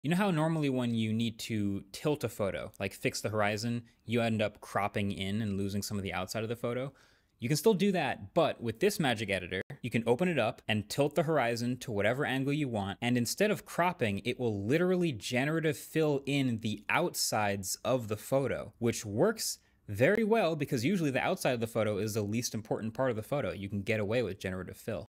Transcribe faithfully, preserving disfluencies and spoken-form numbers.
You know how normally when you need to tilt a photo, like fix the horizon, you end up cropping in and losing some of the outside of the photo? You can still do that, but with this magic editor, you can open it up and tilt the horizon to whatever angle you want, and instead of cropping, it will literally generative fill in the outsides of the photo, which works very well because usually the outside of the photo is the least important part of the photo. You can get away with generative fill.